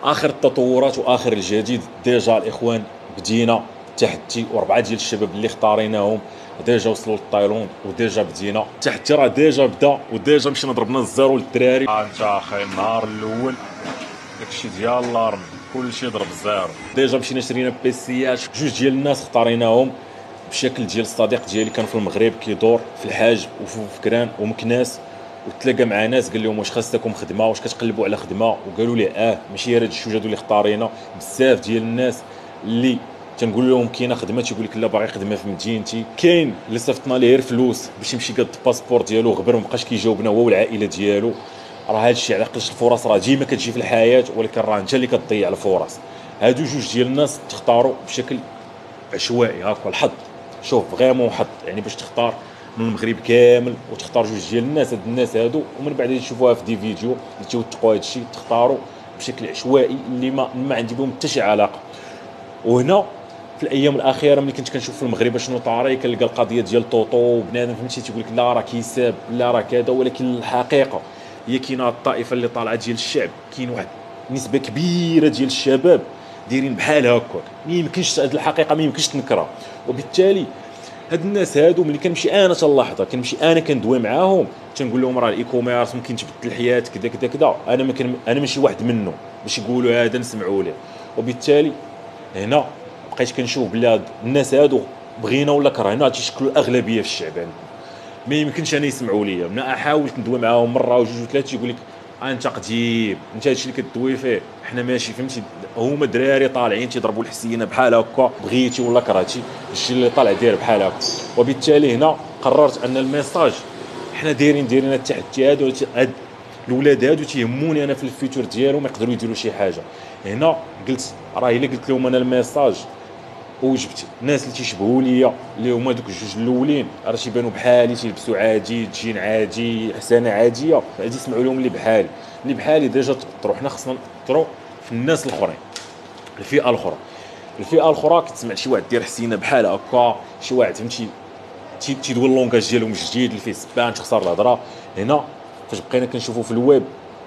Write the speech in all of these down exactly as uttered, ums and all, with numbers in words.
اخر التطورات واخر الجديد. ديجا الاخوان بدينا التحدي، واربعه ديال الشباب اللي اختاريناهم ديجا وصلوا للتايلاند، وديجا بدينا التحدي راه ديجا بدا، وديجا مشينا ضربنا الزيرو للدراري. ها انت اخي النهار الاول داكشي ديال الارم كلشي ضرب الزيرو. ديجا مشينا شرينا بيسيات، جوج ديال الناس اختاريناهم بشكل ديال الصديق ديالي كان في المغرب كيدور في الحاج وفي فكران ومكناس، وتلاقى مع ناس قال لهم واش خاصكم خدمه، واش كتقلبوا على خدمه، وقالوا لي اه ماشي غير هاد الجوج هادو اللي اختارينا. بزاف ديال الناس اللي تنقول لهم كاينه خدمه تيقول لك لا باغي خدمه في مدينتي، كاين اللي صيفطنا ليه غير فلوس باش يمشي قاد الباسبور ديالو غبر مابقاش كيجاوبنا هو والعائله ديالو. راه هادشي على قلش الفرص راه ديما كتجي في الحياه، ولكن راه انت اللي كتضيع الفرص. هادو جوج ديال الناس تختاروا بشكل عشوائي هكا الحظ. شوف فريمون حظ، يعني باش تختار من المغرب كامل وتختار جوج ديال الناس، هاد الناس هادو ومن بعد تشوفوها في دي فيديو اللي تيوثقوا هادشي تختاروا بشكل عشوائي اللي ما ما عندي بهم حتى شي علاقه. وهنا في الايام الاخيره ملي كنت كنشوف في المغرب شنو طاري، كنلقى القضيه ديال طوطو وبنادم فهمتي تيقول لك لا راه كيساب لا راه كذا، ولكن الحقيقه هي كاينه الطائفه اللي طالعه ديال الشعب، كاين واحد نسبه كبيره ديال الشباب دايرين بحال هكاك، ما يمكنش هاد الحقيقه ما يمكنش تنكرها. وبالتالي هاد الناس هادو ملي كنمشي انا تنلاحظها، كنمشي انا كندوي معاهم تنقول لهم راه الاي كوميرس ممكن تبدل الحياه كذا كذا كذا، انا ما كن انا ماشي واحد منهم باش يقولوا هذا نسمعوا ليه. وبالتالي هنا بقيت كنشوف بلي الناس هادو بغينا ولا كرهنا تيشكلوا الاغلبيه في الشعب عندنا، ما يمكنش انا يسمعوا ليا. من احاول ندوي معاهم مره وجوج وثلاثه يقول لك انت قديم، انت هادشي اللي كدوي فيه حنا ماشي فهمتي. هما دراري طالعين تيضربوا الحسينه بحال هكا، بغيتي ولا كرهتي الشيء اللي طالع داير بحال هكا. وبالتالي هنا قررت ان الميساج حنا دايرين دايرين التحدي هادو، هاد الاولاد هادو تيهموني انا في الفيتور ديالهم يقدروا يديروا شي حاجه. هنا قلت راه الا قلت لهم انا الميساج وجبت الناس اللي تيشبهوا ليا اللي هما دوك الجوج الاولين راه تيبانوا بحالي، تيلبسوا عادي، تجين عادي، حسانه عاديه، غادي يسمعوا لهم اللي بحالي. اللي بحالي ديجا تاثروا، حنا خصنا ناثروا في الناس الاخرين، الفئه الاخرى. الفئه الاخرى كتسمع شي واحد دير حسينه بحال هكا، شي واحد فهمتي تيدوي اللونغاج ديالهم جديد اللي فيه سبان تخسر الهضره. هنا فاش بقينا كنشوفوا في الويب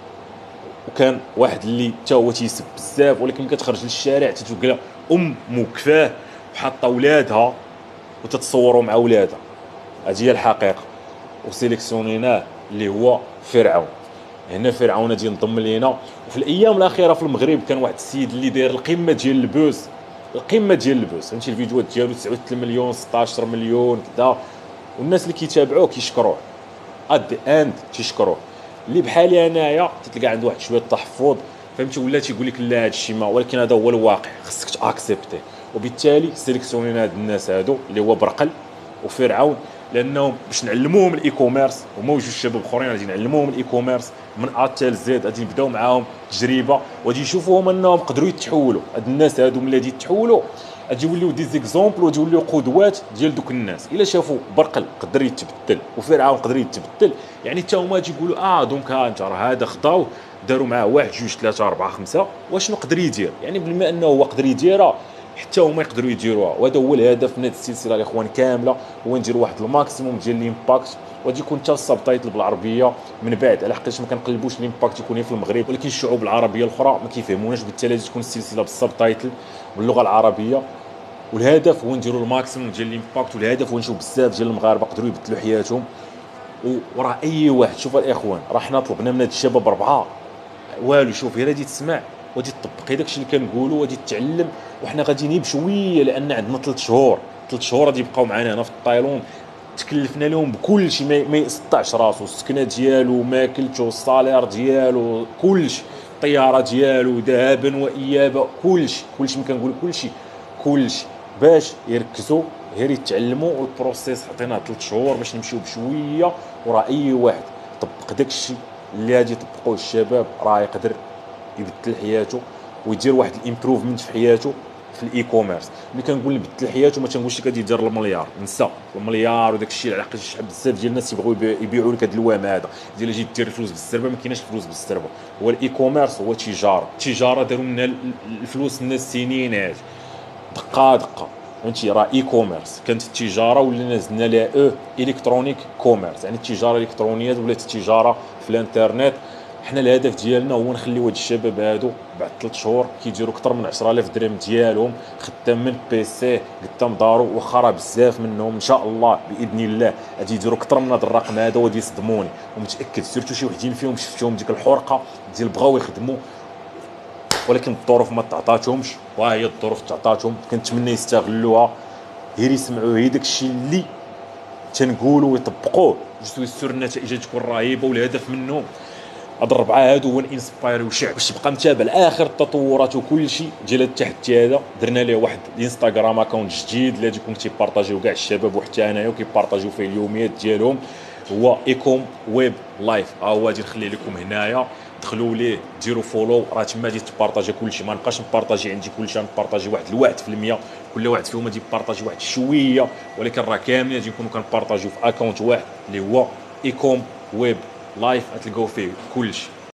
وكان واحد اللي حتى هو تيسب بزاف، ولكن كتخرج للشارع تتلقى ام مكفاه وحاطه ولادها وتتصوروا مع ولادها. هذه هي الحقيقه. وسيليكسيونيناه اللي هو فرعون. هنا فرعون غادي ينضم لينا. وفي الايام الاخيره في المغرب كان واحد السيد اللي داير القمه ديال البوس، القمه ديال البوس فهمتي، الفيديوهات ديالو تسعة وثلاثين مليون ستة عشر مليون كذا، والناس اللي كيتابعوه كيشكروه اد اند تيشكروه. اللي بحالي انايا تلقى عنده واحد شويه التحفظ فهمتي، ولا تيقول لك لا هادشي ما، ولكن هذا هو الواقع خصك تاكسبتي. وبالتالي سيليكسيونينا هاد الناس هادو اللي هو برقل وفرعون، لانهم باش نعلموهم الاي كوميرس، هما وجوج شباب اخرين غادي نعلموهم الاي كوميرس من ا حتى زد، غادي نبداو معاهم تجربه وغادي يشوفوهم انهم قدروا يتحولوا. هاد الناس هادو ملي غادي يتحولوا غادي يوليو دي زيكزامبل وغادي يوليو قدوات ديال دوك الناس. الا شافوا برقل قدر يتبدل وفرعون قدر يتبدل، يعني حتى هما تيقولوا اه دونك ها انت راه هذا خطاو داروا معاه واحد جوج ثلاثه اربعه خمسه واشنو قدر يدير، يعني بما انه هو قدر يديرها حتى هما يقدروا يديروها. وهذا هو الهدف من هذه السلسله الاخوان كامله، هو نديروا واحد الماكسيموم ديال الامباكت، وغادي يكون حتى السبتايتل بالعربيه من بعد، على حقاش ما كنقلبوش الامباكت يكون في المغرب، ولكن الشعوب العربيه الاخرى ما كيفهموناش، بالتالي تكون السلسله بالسبتايتل باللغه العربيه. والهدف هو نديروا الماكسيموم ديال الامباكت، والهدف هو نشوف بزاف ديال المغاربه قدروا يبدلوا حياتهم. وراه اي واحد شوف الاخوان راه حنا طلبنا من هاد الشباب اربعه والو، شوف غير غادي تسمع وغادي تطبقي داكشي اللي كنقولوا وغادي تتعلم، وحنا غاديين بشويه لان عندنا ثلاث شهور ثلاث شهور غادي يبقاو معنا هنا في التايلاند. تكلفنا لهم بكل شيء ما, ما يسطعش راسو، السكنه ديالو ماكلته الصالير ديالو كلشي، الطياره ديالو ذهابا وايابا كلشي كلشي ما كنقول كلشي كلشي باش يركزوا غير يتعلموا. والبروسيس عطيناه ثلاث شهور باش نمشيو بشويه، وراه اي واحد طبق داكشي اللي غادي يطبقوه الشباب راه يقدر يبدل حياته ويدير واحد الامبروفمنت في حياته في الاي كوميرس. ملي كنقول نبدل حياته ما تنقولش لك غادي يدير المليار، نسى المليار وداك الشيء، على حقاش بزاف ديال الناس يبغيو يبيعوا لك هذا الوهم هذا ديال اجي دير الفلوس بالسربه. ما كايناش الفلوس بالسربه، هو الاي كوميرس هو تجاره. التجاره داروا منها الفلوس الناس سنين هذه دقه دقه فهمتي. راه اي كوميرس كانت التجاره ولا نزلنا لها او الكترونيك كوميرس، يعني التجاره الالكترونيه ولات التجاره في الانترنت. حنا الهدف ديالنا هو نخليو هاد الشباب هادو بعد ثلاث شهور كيديروا اكثر من عشرة آلاف درهم ديالهم خدام من بيسي قدام دارو، واخا راه بزاف منهم ان شاء الله باذن الله غادي يديروا اكثر من هذا الرقم هذا وغادي يصدموني، ومتاكد سيرتو شي وحدين فيهم شفتهم ديك الحرقه ديال بغاو يخدموا ولكن الظروف ما تعطاتهمش، وها هي الظروف تعطاتهم. كنتمنى يستغلوها، غير يسمعوا غير داكشي اللي تنقولوا ويطبقوه، جو سور النتائج تكون رهيبه. والهدف منهم هاد الربعه هادو هو الانسبايريو شعب باش تبقى متابع لاخر التطورات وكل شيء ديال التحدي هذا. درنا ليه واحد الانستغرام اكونت جديد اللي غادي يكون تيبارطاجيو كاع الشباب وحتى انايا وكيبارطاجيو فيه اليوميات ديالهم، هو ايكوم ويب لايف. ها هو غادي نخلي لكم هنايا، دخلوا ليه ديروا فولو، راه تما غادي تبارطاجي كلشي. ما نبقاش نبارطاجي عندي كلشي، نبارطاجي واحد الواحد في المية، كل واحد فيهم غادي يبارطاجي واحد شويه، ولكن راه كاملين غادي نكونوا كنبارطاجيو في اكونت واحد اللي هو ايكوم ويب لايف. غتلقاو فيه كلشي.